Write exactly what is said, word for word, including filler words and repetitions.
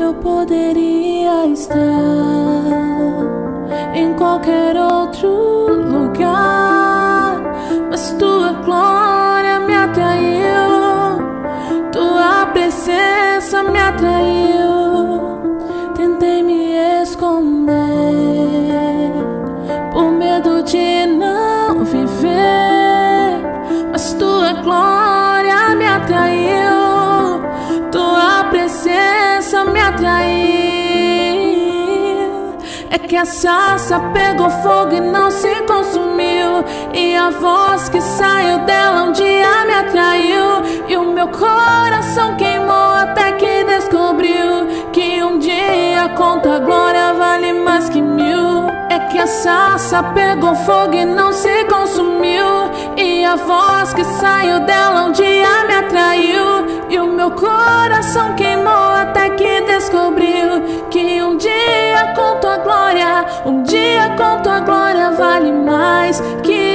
Eu poderia estar em qualquer outro lugar, mas tua glória me atraiu, tua presença me atraiu. Tentei me esconder por medo de não viver, mas tua glória me atraiu, tua presença me atraiu. É que a sarça pegou fogo e não se consumiu, e a voz que saiu dela um dia me atraiu, e o meu coração queimou até que descobriu que um dia com tua glória vale mais que mil. É que a sarça pegou fogo e não se consumiu, e a voz que saiu dela um dia me atraiu, e o meu coração queimou até que descobriu que um dia com tua glória, um dia com tua glória vale mais que